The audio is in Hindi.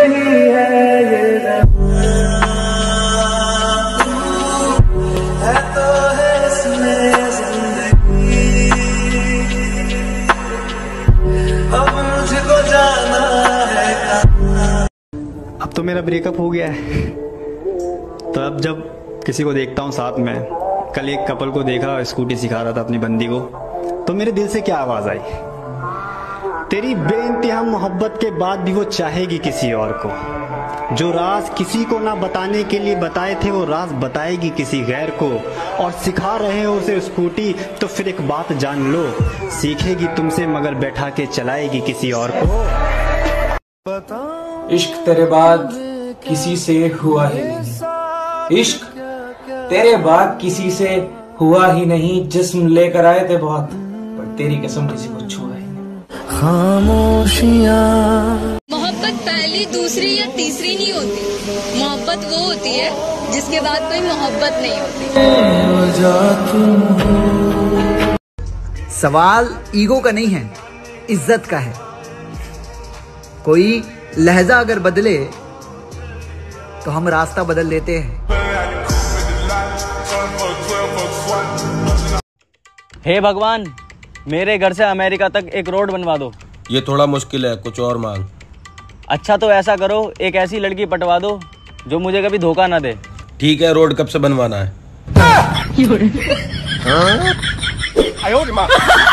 नहीं है ये है तो है इसमें जिंदगी, अब मुझको जाना है कहाँ। अब तो मेरा ब्रेकअप हो गया है, तो अब जब किसी को देखता हूँ साथ में, कल एक कपल को देखा स्कूटी सिखा रहा था अपनी बंदी को, तो मेरे दिल से क्या आवाज आई, तेरी बेइंतहा मोहब्बत के बाद भी वो चाहेगी किसी और को, जो राज किसी को ना बताने के लिए बताए थे वो राज बताएगी किसी गैर को, और सिखा रहे हो उसे स्कूटी तो फिर एक बात जान लो, सीखेगी तुमसे मगर बैठा के चलाएगी किसी और को। इश्क तेरे बाद किसी से हुआ ही नहीं, इश्क तेरे बाद किसी से हुआ ही नहीं, जिस्म लेकर आए थे बहुत पर तेरी कसम किसी को छुआ ही नहीं। खामोशियाँ मोहब्बत पहली दूसरी या तीसरी नहीं होती, मोहब्बत वो होती है जिसके बाद कोई मोहब्बत नहीं होती। सवाल ईगो का नहीं है, इज्जत का है। कोई लहजा अगर बदले तो हम रास्ता बदल लेते हैं। हे भगवान, मेरे घर से अमेरिका तक एक रोड बनवा दो। ये थोड़ा मुश्किल है, कुछ और मांग। अच्छा तो ऐसा करो, एक ऐसी लड़की पटवा दो जो मुझे कभी धोखा ना दे। ठीक है, रोड कब से बनवाना है?